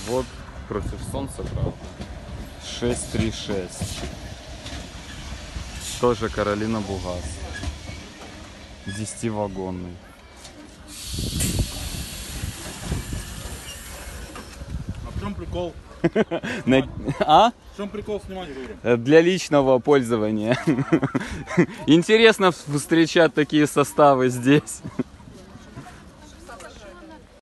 Вот против солнца, правда. 636. Тоже Каролина Бугас. 10-вагонный. А в чем прикол? А? В чем прикол снимать, говорю? Для личного пользования. Интересно встречать такие составы здесь.